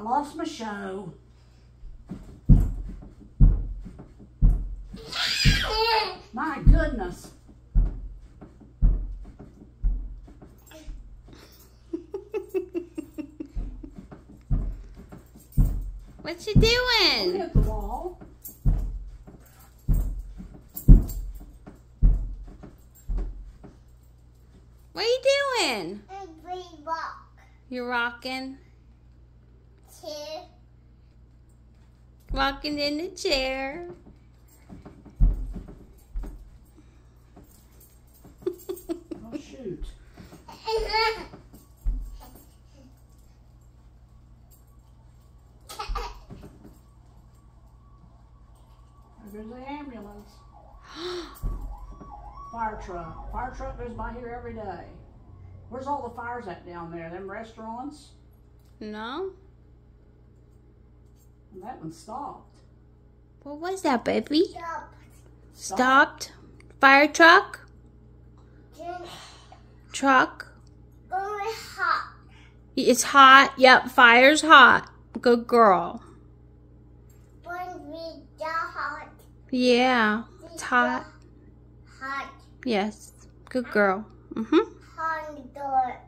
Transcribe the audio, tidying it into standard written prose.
lost my show. My goodness. What you doing? Hit the wall. What are you doing? You're rocking? Chair. Rocking in the chair. Oh, shoot. There goes the ambulance. Fire truck. Fire truck goes by here every day. Where's all the fires at down there? Them restaurants? No? And that one stopped. What was that, baby? Stop. Stopped? Fire truck? Truck? Going hot. It's hot. Yep, fire's hot. Good girl. Going be hot. Yeah, it's hot. Hot. Yes, good girl. Mm-hmm. Hot door.